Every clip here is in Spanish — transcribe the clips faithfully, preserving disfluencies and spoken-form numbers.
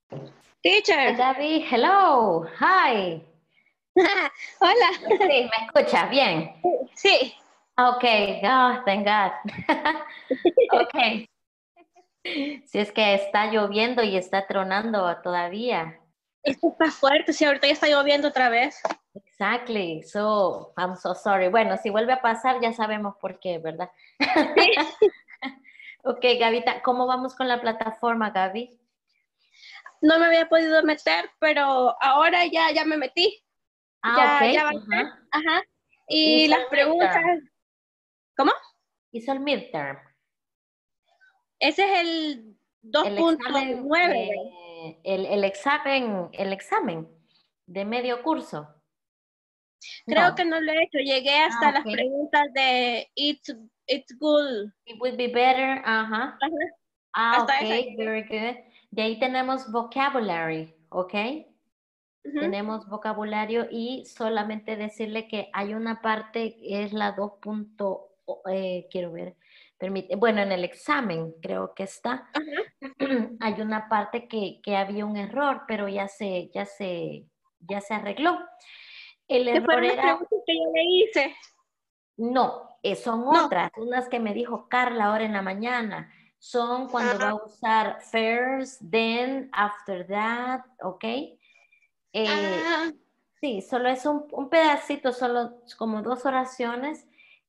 Teacher. Hi, Gaby, hello, hi. Hola. Sí, me escuchas bien. Sí. Ok, oh, thank God. Ok. Si es que está lloviendo y está tronando todavía. Esto está fuerte, sí, ahorita ya está lloviendo otra vez. Exactly, so I'm so sorry. Bueno, si vuelve a pasar ya sabemos por qué, ¿verdad? Sí. Ok, Gavita, ¿cómo vamos con la plataforma, Gaby? No me había podido meter, pero ahora ya, ya me metí. Ah, ok. Ya, ya avancé. Ajá. Ajá. Y Hizo las el preguntas, midterm. ¿cómo? Hizo el midterm. Ese es el dos El punto examen, nueve. eh, el, el examen, el examen de medio curso. Creo que No. no lo he hecho. Llegué Ah, hasta las ok. preguntas de It's, it's Good. It would be better. Ajá. Ajá. Ah, Hasta ok. esa llegué. Very good. De ahí tenemos vocabulary, ok. Ujú. Tenemos vocabulario y solamente decirle que hay una parte, es la dos. Punto, eh, quiero ver, permite, bueno, en el examen creo que está. Ajá. Hay una parte que, que había un error, pero ya se, ya se, ya se arregló. El Que error fueron las era, preguntas que yo le hice. no, eh, son No. otras, unas que me dijo Carla ahora en la mañana. Son cuando va Ah, a usar first, then, after that, ¿ok? Eh, ah, sí, solo es un, un pedacito, solo como dos oraciones,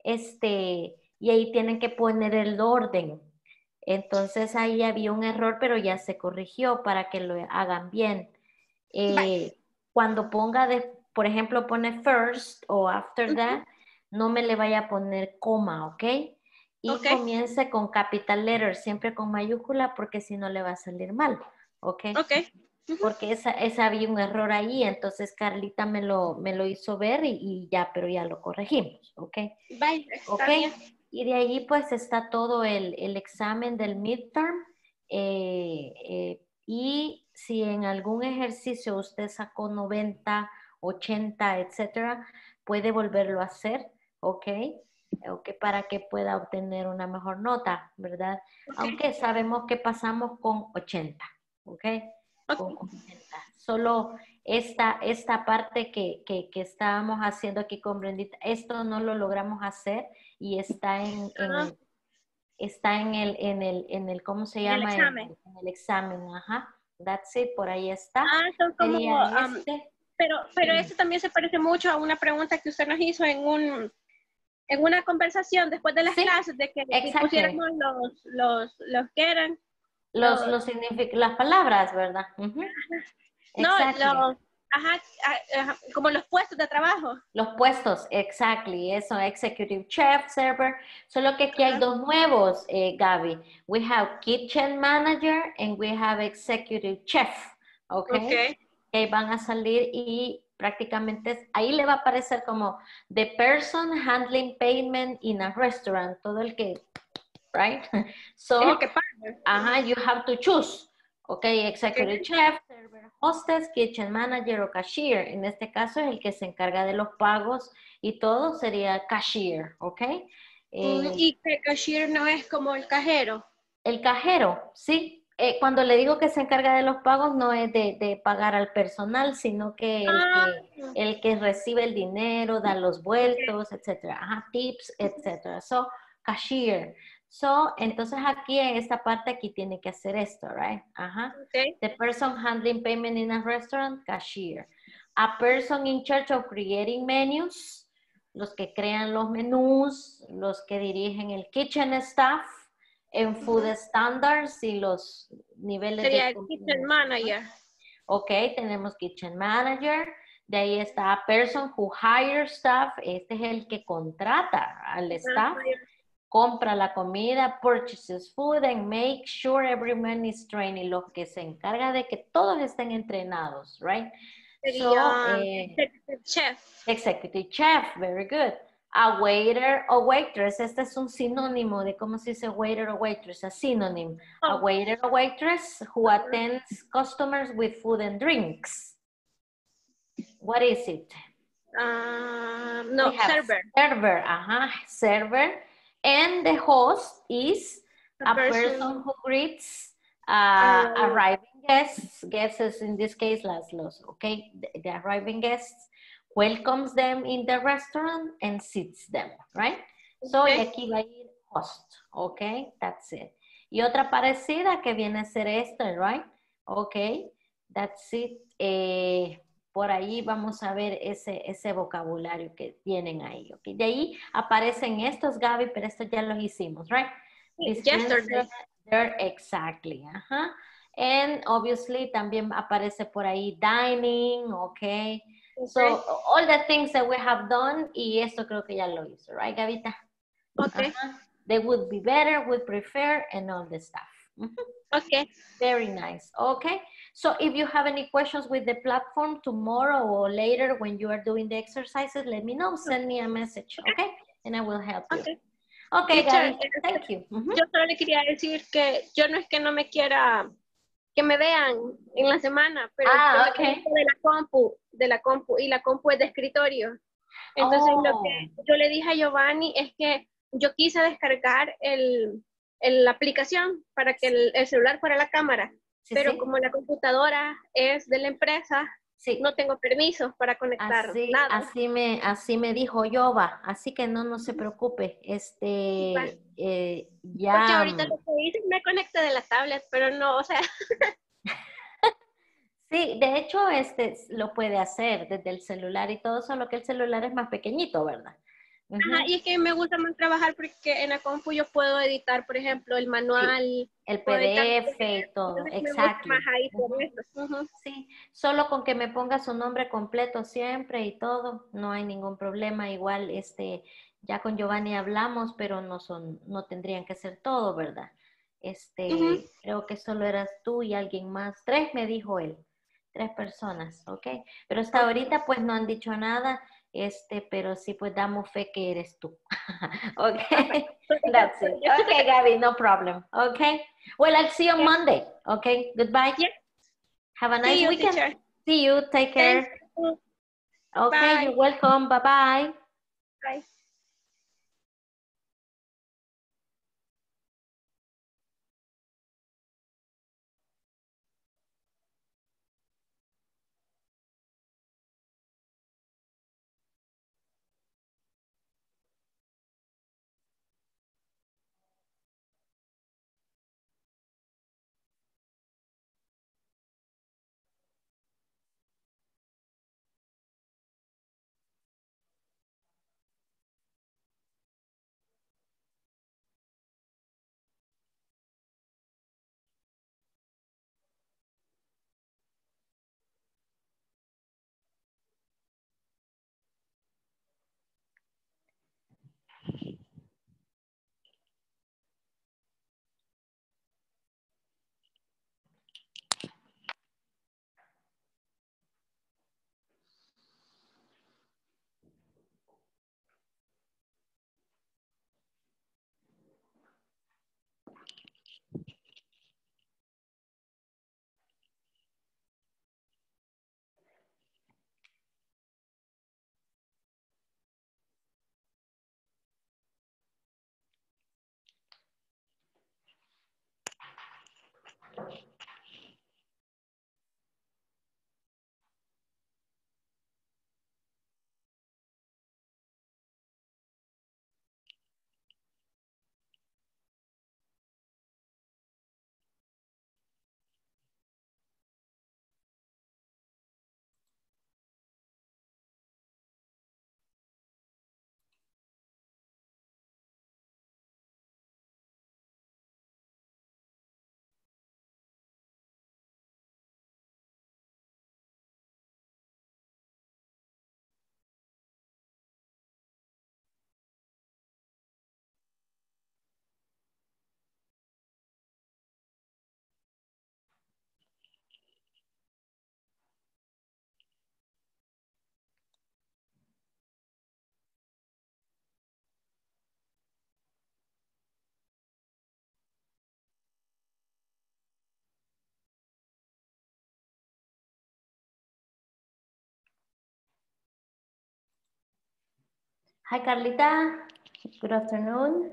este, y ahí tienen que poner el orden. Entonces ahí había un error, pero ya se corrigió para que lo hagan bien. bye. Eh, cuando ponga, de, por ejemplo, pone first o after Ujú. that, no me le vaya a poner coma, ¿ok? Y Ok, comience con capital letter, siempre con mayúscula, porque si no le va a salir mal, ¿ok? ok. Ujú. Porque esa, esa había un error ahí, entonces Carlita me lo, me lo hizo ver y, y ya, pero ya lo corregimos, ¿ok? Bye, ¿Ok? está bien. Y de ahí pues está todo el, el examen del midterm. eh, eh, y si en algún ejercicio usted sacó noventa, ochenta, etcétera, puede volverlo a hacer, ¿ok? ¿Ok? Para que pueda obtener una mejor nota, ¿verdad? Ok, Aunque sabemos que pasamos con ochenta, ¿ok? Con ok. ochenta. Solo esta, esta parte que, que, que estábamos haciendo aquí con Brendita, esto no lo logramos hacer y está en, Ah, en está en el, en el, en el, ¿cómo se en el llama? En examen. el, en el examen, ajá. That's it, por ahí está. Ah, son como, Sería am, este. pero, pero eso también se parece mucho a una pregunta que usted nos hizo en un, en una conversación después de las Sí, clases de que exactly. pusiéramos los, los, los que eran, Los, los, los signific- las palabras, ¿verdad? Ujú. no, Exactly. los, ajá, ah, ajá, como los puestos de trabajo. Los puestos, exactly, eso, executive chef, server, solo que aquí hay Ajá. dos nuevos, eh, Gaby. We have kitchen manager and we have executive chef, ¿ok? Ok. Que van a salir y prácticamente ahí le va a aparecer como the person handling payment in a restaurant, todo el que, right? Es el So, que paga. ajá, you have to choose. Ok, executive Ok. chef, server, hostess, kitchen manager o cashier. En este caso es el que se encarga de los pagos y todo sería cashier, ok. Mm, Eh, y que cashier no es como el cajero. el cajero, sí. Eh, cuando le digo que se encarga de los pagos no es de, de pagar al personal, sino que el Ah, que el que recibe el dinero, da los ok. vueltos, etcétera. Ajá, tips, etcétera. So, cashier. So, entonces aquí en esta parte aquí tiene que hacer esto, right? Ajá. Ok. The person handling payment in a restaurant, cashier. A person in charge of creating menus, los que crean los menús, los que dirigen el kitchen staff, en food Ujú. standards y los niveles Sería de el comida. kitchen manager. Ok, tenemos kitchen manager. De ahí está person who hires staff. Este es el que contrata al staff, compra la comida, purchases food and make sure everyone is trained. Y los que se encarga de que todos estén entrenados, right? So, Sería eh, executive chef. executive chef, very good. A waiter o waitress, este es un sinónimo de cómo se dice waiter o waitress, a synonym. A Oh, waiter or waitress who attends customers with food and drinks. What is it? uh, We no, have server. server, ajá, server. And the host is The a person person who greets uh, arriving. arriving guests, guests in this case, las, los, okay, the, the arriving guests, welcomes them in the restaurant and seats them, right? So, Okay. y aquí va a ir host, okay, that's it. Y otra parecida que viene a ser esta, right? Okay, that's it. Eh, por ahí vamos a ver ese, ese vocabulario que tienen ahí, okay. De ahí aparecen estos, Gaby, pero estos ya los hicimos, right? Yesterday. There, exactly, ajá. And obviously también aparece por ahí dining, okay. Okay. So, all the things that we have done, y esto creo que ya lo hizo, right, Gavita? Okay. Uh-huh. They would be better, would prefer, and all the stuff. Mm-hmm. Okay. Very nice, okay. So, if you have any questions with the platform tomorrow or later when you are doing the exercises, let me know, send me a message, okay? And I will help you. Okay. Okay, Teacher, Gaby, thank you. Mm-hmm. Yo solo le quería decir que yo no es que no me quiera que me vean en la semana, pero ah, yo me okay. conecto de la compu, de la compu, y la compu es de escritorio. Entonces oh. lo que yo le dije a Giovanni es que yo quise descargar el, el la aplicación para que el, el celular fuera la cámara, sí, pero sí. como la computadora es de la empresa, sí. No tengo permisos para conectar así, nada. Así me, así me dijo Jova, así que no, no se preocupe, este, Vale. eh, ya. Porque ahorita lo que hice me conecté de la tablet, pero no, o sea. Sí, de hecho, este lo puede hacer desde el celular y todo, solo que el celular es más pequeñito, ¿verdad? Uh-huh. Ajá, y es que me gusta más trabajar porque en la compu yo puedo editar, por ejemplo, el manual. Sí, el P D F y todo, exacto. Uh-huh. Uh-huh. Sí, solo con que me ponga su nombre completo siempre y todo, no hay ningún problema. Igual, este, ya con Giovanni hablamos, pero no son, no tendrían que ser todo, ¿verdad? Este, uh-huh. Creo que solo eras tú y alguien más. Tres me dijo él, tres personas, ¿ok? Pero hasta okay. Ahorita pues no han dicho nada. Este, pero sí, pues damos fe que eres tú. Okay, that's it. Okay, Gabby, no problem. Okay, well, I'll see you on Monday. Okay, goodbye. Yeah. Have a nice see you, weekend. Teacher. See you. Take care. You. Okay, bye. You're welcome. Bye-bye. Bye. Hi, Carlita. Good afternoon.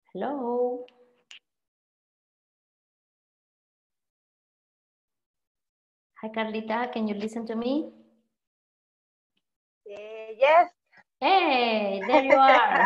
Hello. Hi, Carlita. Can you listen to me? Uh, yes. Hey, there you are.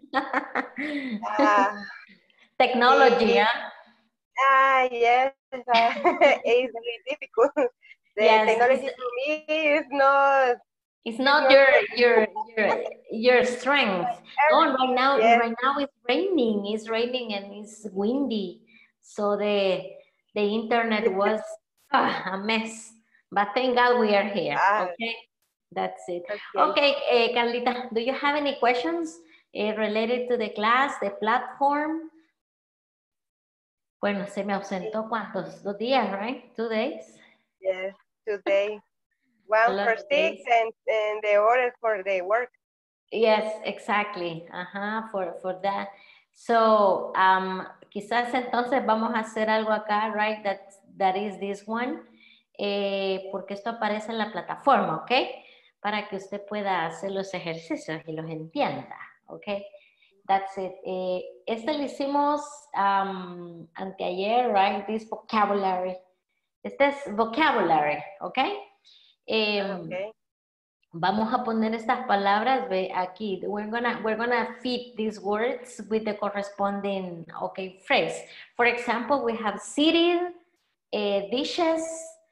uh, Technology, the, huh? ah, yes. Uh, it's very difficult. The Yes, technology it's, for me is not, it's it's not not your good. your your your strength. Oh, right now, Yes. right now it's raining. It's raining and it's windy, so the the internet was ah, a mess. But thank God we are here. Ah, Okay, that's it. okay. Okay, eh, Carlita, do you have any questions eh, related to the class, the platform? Bueno, se me ausentó cuántos, dos días, right? Two days. Yes. Today, A one lot for of sick days. and, and the other for the work. Yes, exactly. Ajá, for, for that. So, um, quizás entonces vamos a hacer algo acá, right? That, that is this one. Eh, porque esto aparece en la plataforma, ¿ok? Para que usted pueda hacer los ejercicios y los entienda, ¿ok? That's it. Eh, este lo hicimos um, anteayer, right? This vocabulary. Este es vocabulary, ¿ok? Eh, Ah, okay. Vamos a poner estas palabras ve, aquí. We're gonna, we're gonna fit these words with the corresponding, okay, phrase. For example, we have seated, uh, dishes,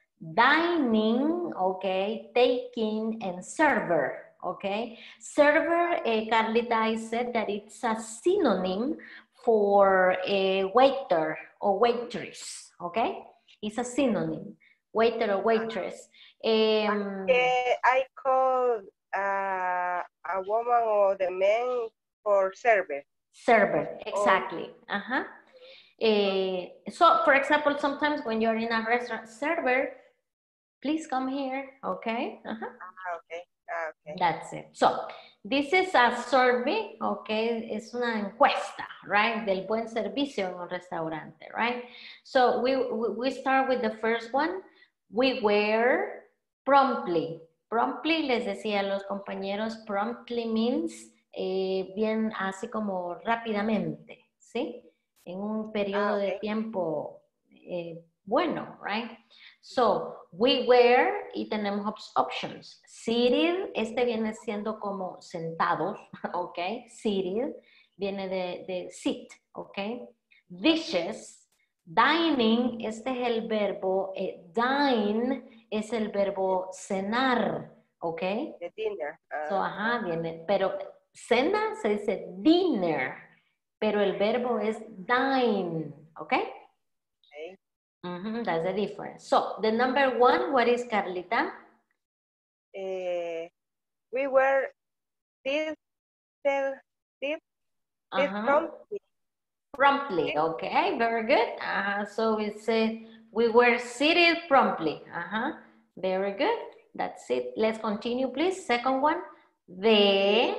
dining, okay, taking, and server, okay. Server, uh, Carlita, I said that it's a synonym for a waiter or waitress, okay. It's a synonym, waiter or waitress. Um, I, I call uh, a woman or the man for service. Server, Or, exactly. Uh-huh. Uh, so, for example, sometimes when you're in a restaurant, server, please come here, okay? Uh-huh. ah, okay. Ah, okay. That's it. So, this is a survey, okay? Es una encuesta, right? Del buen servicio en un restaurante, right? So, we, we start with the first one. We wear promptly. Promptly, les decía a los compañeros, promptly means eh, bien así como rápidamente, ¿sí? En un periodo Ah, de okay. tiempo eh, bueno, right? So, we wear y tenemos op options. Seated, este viene siendo como sentados, ok? Seated viene de, de sit, ok? Dishes, dining, este es el verbo, eh, dine es el verbo cenar, ok? The dinner. So, Uh, ajá, viene, pero cena se dice dinner, pero el verbo es dine, ok? okay. Mm-hmm, that's the difference. So, the number one, what is Carlita? Uh, we were this, this, this, this Uh-huh. promptly. Promptly, okay, very good. Uh-huh. So, it's uh, we were seated promptly. Uh-huh. Very good. That's it. Let's continue, please. Second one, the...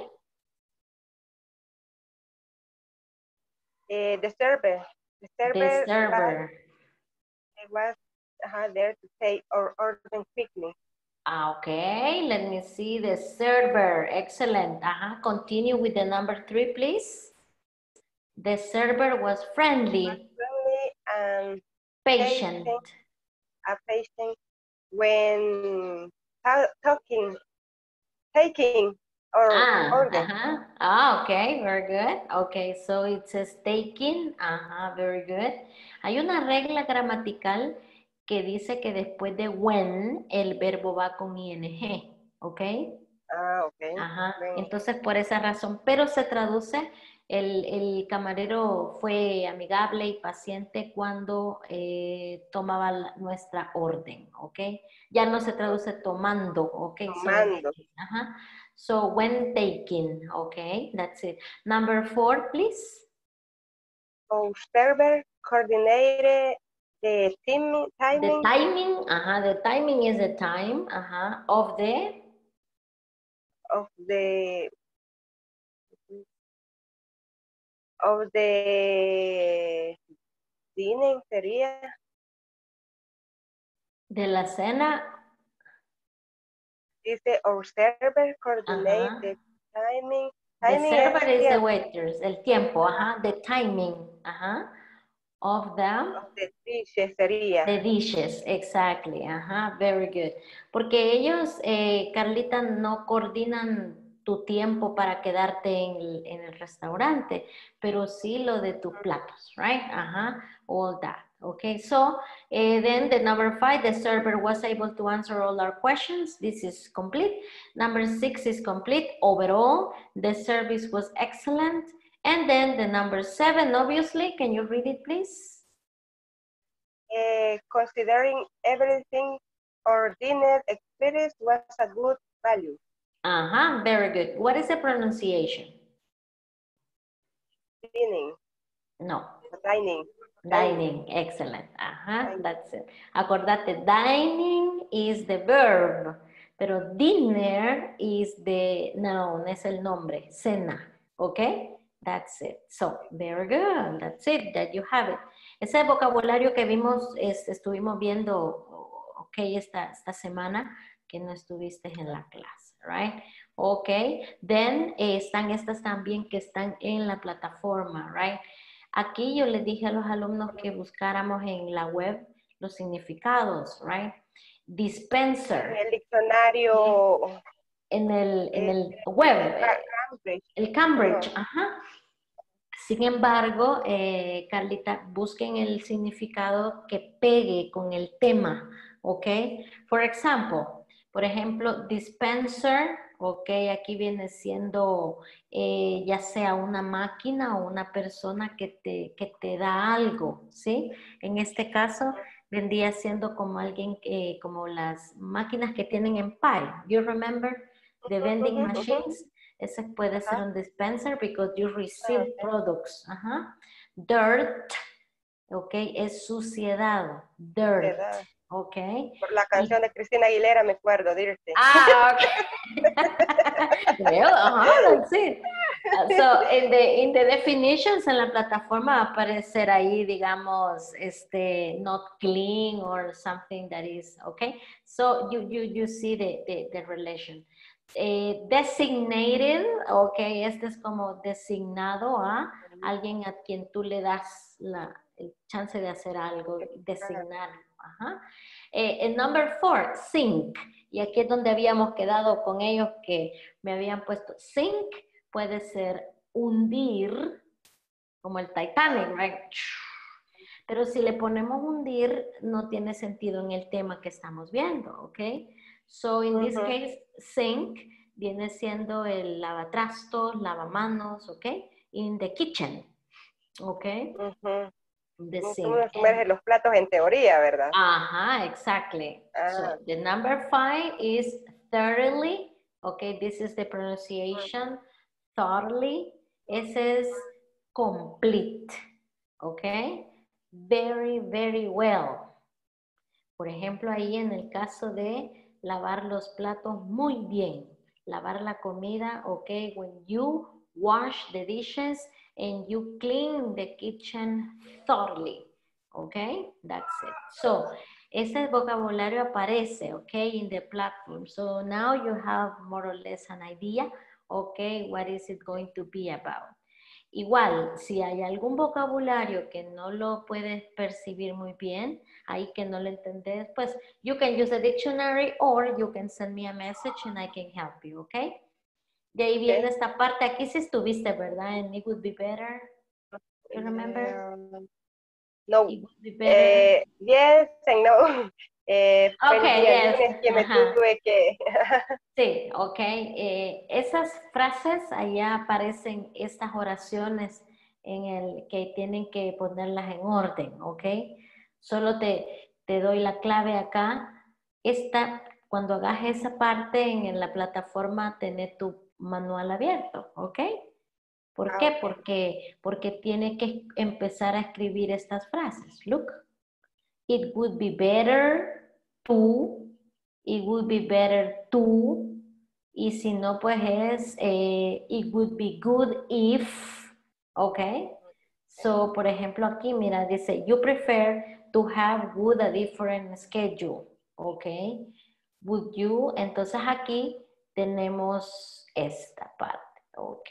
Uh, the server. The The server was, server. was uh, there to take or order quickly. Okay, let me see the server. Excellent. Uh-huh. Continue with the number three, please. The server was friendly, Friendly and patient. patient, a patient when ta talking, taking or Ah, order. uh-huh. Ah, okay, very good. Okay, so it says taking. Ajá, very good. Hay una regla gramatical que dice que después de when el verbo va con ing, ¿ok? Ah, okay. Ajá, When, entonces por esa razón, pero se traduce, el, el camarero fue amigable y paciente cuando eh, tomaba la- nuestra orden, ¿ok? Ya no se traduce tomando, ¿ok? tomando. Solamente, ajá. So, when taking, ¿ok? That's it. Number four, please. Our server coordinated the team, The timing timing, ajá, the timing is the time, ajá, of the... of the of the dinner sería De la cena, dice our server coordinate ajá. the timing The Timing server es is the tiempo. waiters, el tiempo, ajá, the timing, ajá, of the, Of the dishes sería. the dishes, exactly, ajá, very good. Porque ellos, eh, Carlita, no coordinan tu tiempo para quedarte en el, en el restaurante, pero sí lo de tus platos, right? Ajá, all that. Okay, so uh, then the number five, the server was able to answer all our questions. This is complete. Number six is complete. Overall, the service was excellent. And then the number seven, obviously, can you read it, please? Uh, considering everything, our dinner experience was a good value. Uh-huh, very good. What is the pronunciation? Dining. No. Dining. Dining, excellent. Ajá, that's it. Acordate, dining is the verb, pero dinner is the noun, es el nombre, cena, okay? That's it. So, very good. That's it, that you have it. Ese vocabulario que vimos, es, estuvimos viendo, ok, esta, esta semana que no estuviste en la clase, right? Ok, then eh, están estas también que están en la plataforma, right? Aquí yo les dije a los alumnos que buscáramos en la web los significados, right? Dispenser. En el diccionario. En el, en eh, el web. Cambridge. El Cambridge, ajá. Sin embargo, eh, Carlita, busquen el significado que pegue con el tema, ¿ok? For example, por ejemplo, dispenser, ok, aquí viene siendo eh, ya sea una máquina o una persona que te, que te da algo, ¿sí? En este caso, vendría siendo como alguien, que, como las máquinas que tienen en pie. You remember the vending Uh-huh, machines? uh-huh. Ese puede Ajá. ser un dispenser because you receive Ah, okay. products. Ajá. Dirt, ok, es suciedad. Dirt, ¿Verdad? ok. Por la canción Y, de Cristina Aguilera me acuerdo, Dirty. ah, ok. Well, ajá, that's it. Uh, so, in the, in the definitions en la plataforma va a aparecer ahí, digamos, este, not clean or something that is, okay. So, you, you, you see the, the, the relation. Eh, designated, ok, este es como designado a alguien a quien tú le das la el chance de hacer algo, designar. Ajá. Eh, el number four, sink, y aquí es donde habíamos quedado con ellos que me habían puesto sink, puede ser hundir, como el Titanic, right? Pero si le ponemos hundir, no tiene sentido en el tema que estamos viendo, ok? So, in this Uh-huh. case, sink viene siendo el lavatrastos, lavamanos, ¿ok? In the kitchen, ¿ok? Uh-huh. The sink. Uno sumerge los platos en teoría, ¿verdad? Ajá, exactly. Ah. So, the number five is thoroughly, ¿ok? This is the pronunciation, thoroughly. Ese es complete, ¿ok? Very, very well. Por ejemplo, ahí en el caso de lavar los platos muy bien, lavar la comida, ok, when you wash the dishes and you clean the kitchen thoroughly, ok, that's it. So, ese vocabulario aparece, ok, in the platform. So, now you have more or less an idea, ok, what is it going to be about. Igual, si hay algún vocabulario que no lo puedes percibir muy bien, ahí que no lo entendés, pues you can use a dictionary or you can send me a message and I can help you, ¿ok? De ahí viene Okay. esta parte, aquí sí estuviste, ¿verdad? En It Would Be Better, you remember? Um, no. It would be better. Eh, yes and no. Eh, fue el Okay, día yes. lunes que me Ajá. tuve que... Sí, ok. Eh, esas frases, allá aparecen estas oraciones en el que tienen que ponerlas en orden, ok. Solo te, te doy la clave acá. Esta, cuando hagas esa parte en, en la plataforma, tener tu manual abierto, ok. ¿Por Ah, qué? okay. Porque, porque tiene que empezar a escribir estas frases. Look, it would be better to... It would be better to, y si no, pues es, eh, it would be good if, ok. So, por ejemplo, aquí, mira, dice, you prefer to have good a different schedule, ok. Would you, entonces aquí tenemos esta parte, Ok,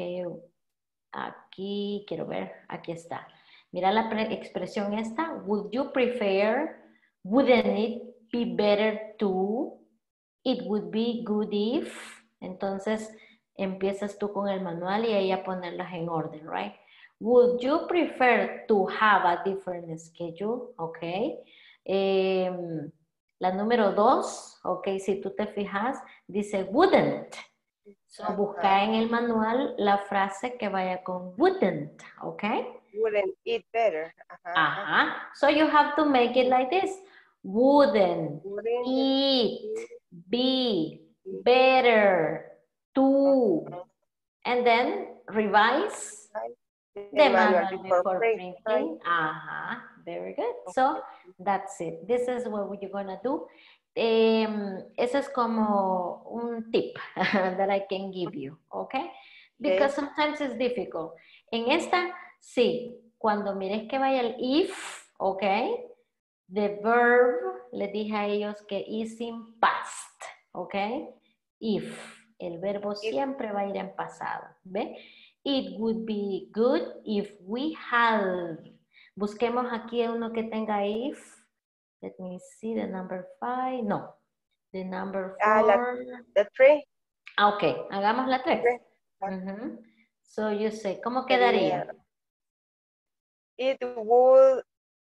aquí quiero ver, aquí está. Mira la expresión esta, would you prefer, wouldn't it be better to, it would be good if. Entonces empiezas tú con el manual y ahí a ponerlas en orden, right? Would you prefer to have a different schedule? Ok. Eh, la número dos, ok, si tú te fijas, dice wouldn't. So, busca en el manual la frase que vaya con wouldn't, ok? Wouldn't eat better. Ajá. Ajá. So, you have to make it like this. Wouldn't, Wouldn't eat, be, better, to, and then revise the, the manual manual before, before printing. printing. Uh-huh. Very good. So, that's it. This is what you're gonna do. Um, eso es como un tip that I can give you, okay? Because Okay. sometimes it's difficult. En esta, sí, cuando mires que vaya el if, okay? The verb, le dije a ellos que is in past, okay? If, el verbo siempre va a ir en pasado, ¿ve? It would be good if we had. Busquemos aquí uno que tenga if. Let me see the number five. No, the number four. Ah, la, the three. Ah, ok, hagamos la tres. Uh-huh. So you say, ¿cómo quedaría? It would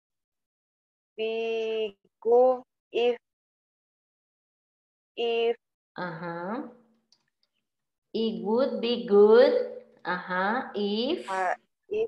be good if, if. Ajá. It would be good. Ajá. If. Uh, if.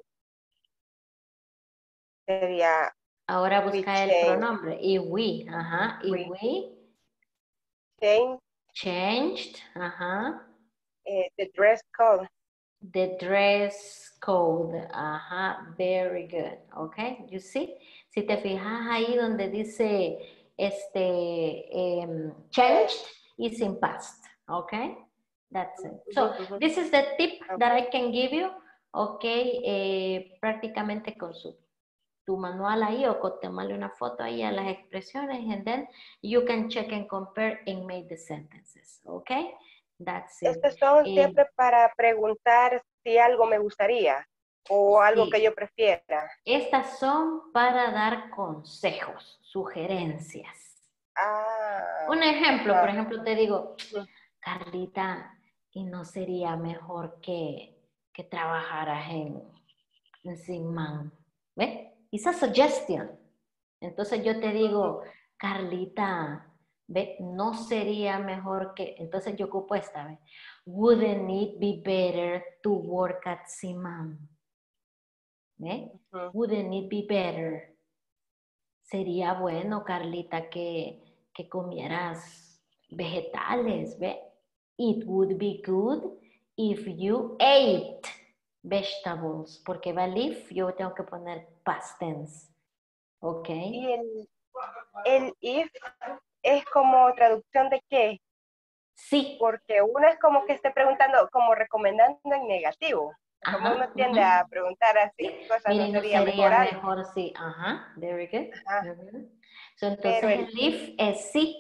Sería. Ahora busca el pronombre. If we. Ajá. If we. we. Change. Changed. Ajá. Uh, the dress code. The dress code. Ajá. Very good. Okay. You see? Si te fijas ahí donde dice este um, changed, is in past. Okay. That's it. So, this is the tip that I can give you. Okay. Eh, prácticamente con su tu manual ahí o con tomarle una foto ahí a las expresiones and then you can check and compare and make the sentences. Okay. That's it. Estos son eh, siempre para preguntar si algo me gustaría o algo sí. que yo prefiera. Estas son para dar consejos, sugerencias. Ah, Un ejemplo, ah. por ejemplo, te digo, Carlita, ¿y no sería mejor que, que trabajaras en, en Simán? ¿Ves? It's a suggestion. Entonces yo te digo, Carlita, ¿ve? No sería mejor que, entonces yo ocupo esta, ¿ve? Wouldn't it be better to work at Simán? ¿Ve? Uh-huh. Wouldn't it be better? Sería bueno, Carlita, que, que comieras vegetales, ¿ve? It would be good if you ate vegetables, porque va el if, yo tengo que poner past tense. Ok. Y el, el if es como traducción de qué? Sí. Porque uno es como que esté preguntando, como recomendando en negativo. Ajá, Como uno tiende uh-huh. a preguntar así, Sí. cosas Miren, no no sería, sería mejor, mejor sí. Ajá, very good. Ajá. Uh-huh. So, entonces Pero el, el if es sí.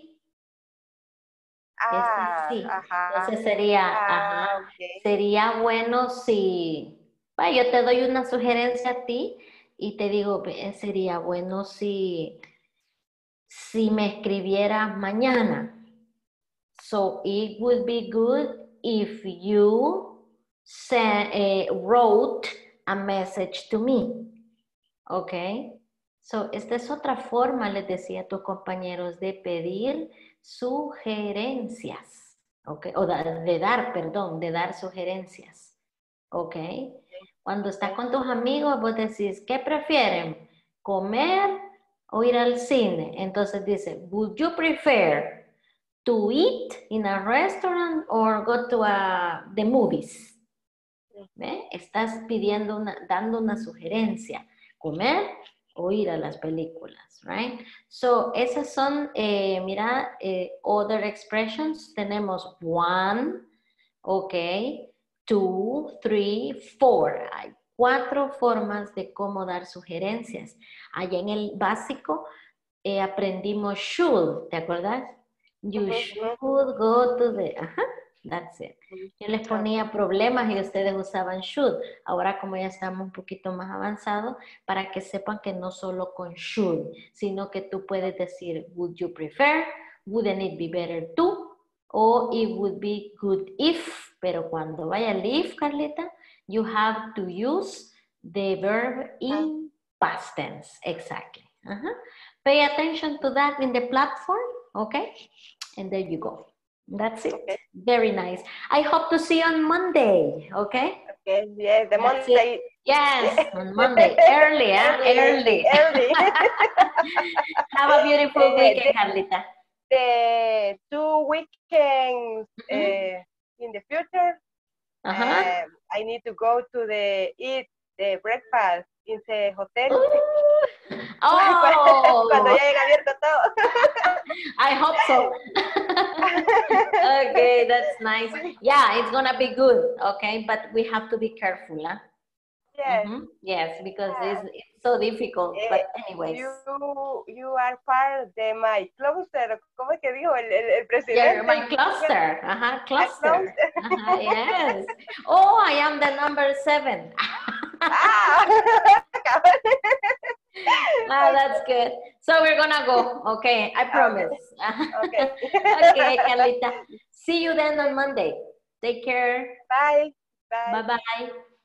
Ah, Es sí. ajá. Entonces sería, Ah, ajá, okay. sería bueno si, bueno, yo te doy una sugerencia a ti y te digo, sería bueno si, si me escribieras mañana. So it would be good if you sent, uh, wrote a message to me. Ok. So, esta es otra forma, les decía a tus compañeros, de pedir sugerencias. Ok. O de, de dar, perdón, de dar sugerencias. Ok. Cuando estás con tus amigos, vos decís, ¿qué prefieren? ¿Comer o ir al cine? Entonces dice, would you prefer to eat in a restaurant or go to a, the movies? ¿Ve? Estás pidiendo una, dando una sugerencia. Comer o ir a las películas, right? So, esas son, eh, mira, eh, other expressions. Tenemos one, ok, two, three, four. Hay cuatro formas de cómo dar sugerencias. Allá en el básico eh, aprendimos should, ¿te acuerdas? You Uh-huh, should go to the, ajá, That's it. Yo les ponía problemas y ustedes usaban should. Ahora como ya estamos un poquito más avanzados, para que sepan que no solo con should, sino que tú puedes decir, would you prefer? Wouldn't it be better to? O it would be good if. Pero cuando vaya el if, Carlita, you have to use the verb in past tense. Exactly. Uh-huh. Pay attention to that in the platform, okay? And there you go. That's it. Okay. Very nice. I hope to see you on Monday, okay? Okay, yes, the That's Monday. It. Yes, on Monday. Early, huh? Early. Early. Have a beautiful Uh, weekend, the, Carlita. The two weekends Mm-hmm. uh, in the future, uh-huh. um, I need to go to the eat the breakfast in the hotel. Ooh. Oh, Cuando ya haya abierto todo. I hope so. Okay, that's nice. Yeah, it's gonna be good. Okay, but we have to be careful, huh? Yes. Mm-hmm. Yes, because Yeah. it's, it's so difficult. Eh, but anyways, you you are part de my cluster. ¿Cómo es que dijo el, el, el presidente? you're my cluster. Uh-huh, cluster. cluster. Uh-huh, yes. Oh, I am the number seven. Ah, Ah, that's good. So we're gonna go. Okay, I promise. Okay. Okay, Carlita. See you then on Monday. Take care. Bye. Bye. Bye-bye.